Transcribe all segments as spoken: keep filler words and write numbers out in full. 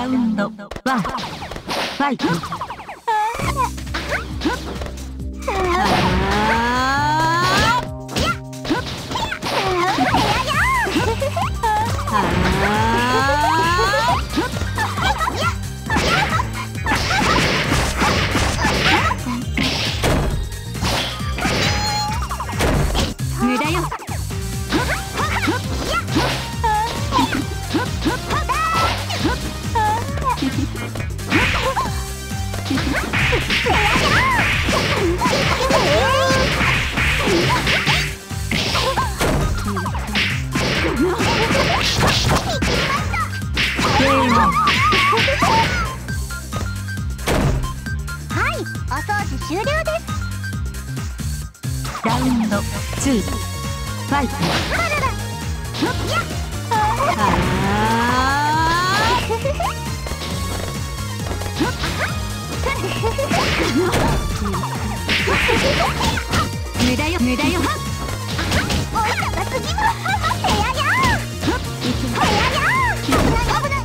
ラウンドワンファイト。無駄よ。 はい、お掃除終了です。 ラウンドツーファイト。無駄よ無駄よ。 おいたが次もヘアやヘアや危ない危ない。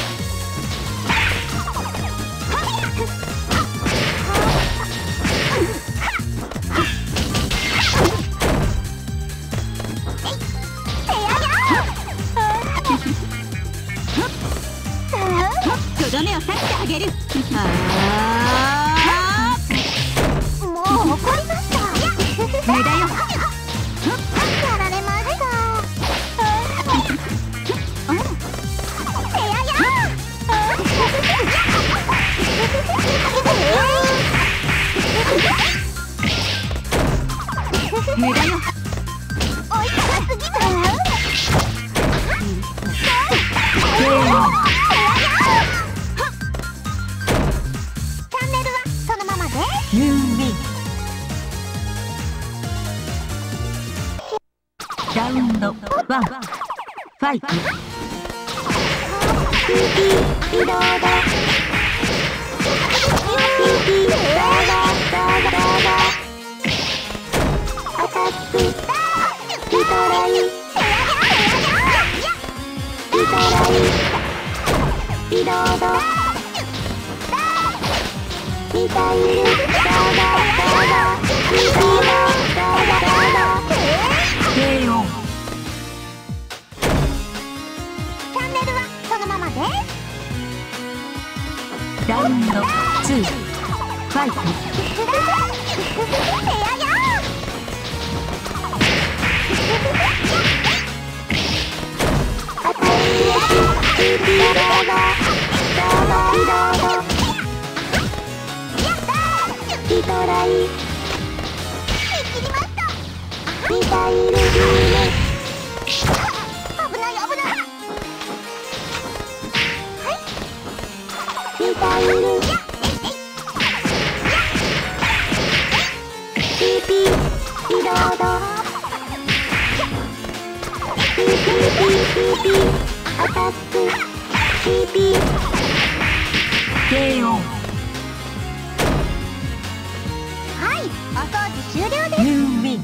とどめを刺してあげる。 もう怒りました。 無駄よ。 やられました。ヘアや無駄よ。 おいたが次もユーミン。ラウンドワンファイト。 移動だ。アタックリトライリトライ移動だ。ミサイルダダダダミサイルダダダダ。 ケーオー。 チャンネルはそのままです。 ラウンドツーファイト。 ヘアやアタックリトライダダダダリトライ見切りました。ミサイルビーム危ない危ない。はいミサイル シーピー 移動だ。 シーピー シーピー アタック シーピーケーオー。 お掃除終了です。 ユーミン。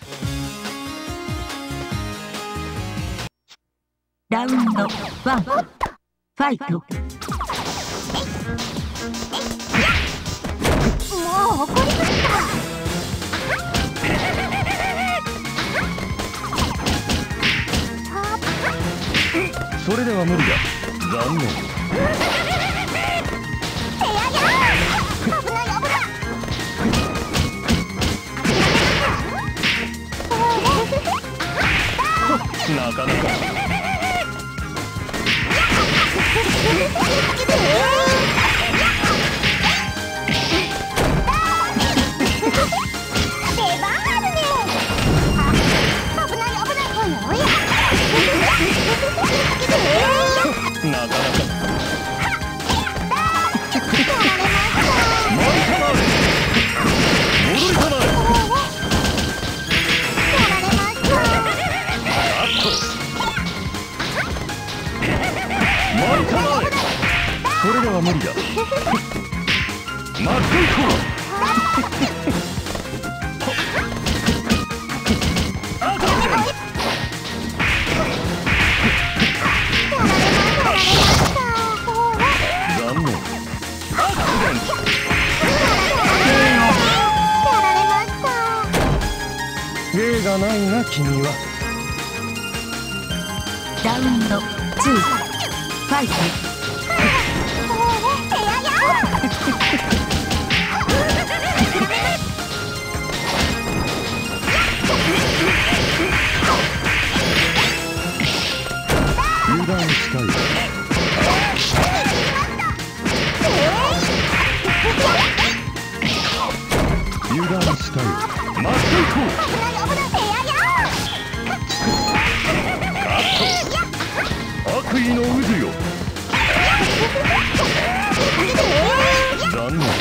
ラウンドワンファイト。 もう怒りました。 それでは無理だ。残念。 ヘアや危ない危ない。 なかなか。 出番あるね。危ない危ない。おやおや。 なかなか。それでは無理だ。マックイコがないな君は。 ラウンドツーファイト。 手やや油断したい。油断したい。マスト行こう。悪意の渦よ。残念。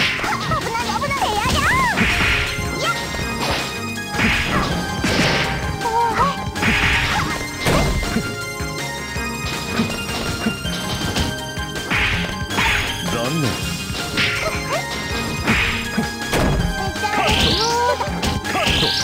残念。カット。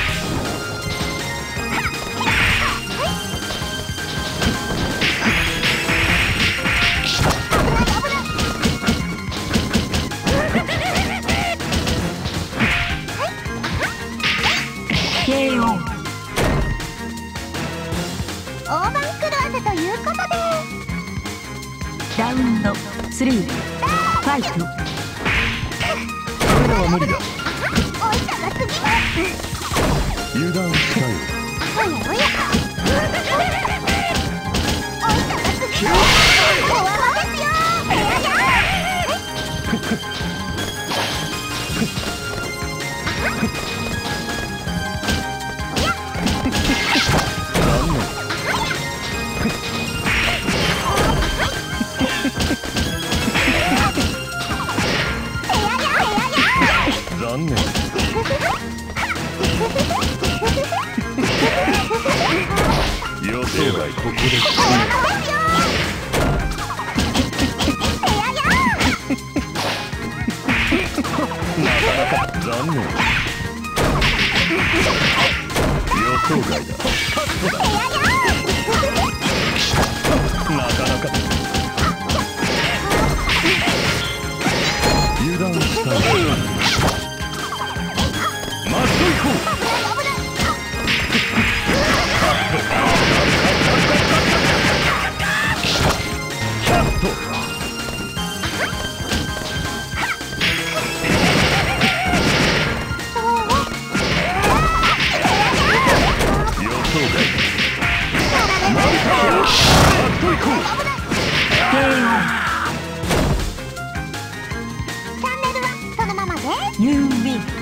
ケーオー。 大番狂わせということでラウンドスリーファイト。 それらは無理だ。 おいさが過ぎます。 油断したよ。 おやおやおいさが過ぎます。おわまですよ。手やや残念。残念。予想外ここで死ぬ。なかなか残念。予想外だ。カットだ。なかなか。油断したい。マスト行こう。キャット。予想外。マルタ。マスト行こう。 ケーオー。 チャンネルはそのままで。 You win.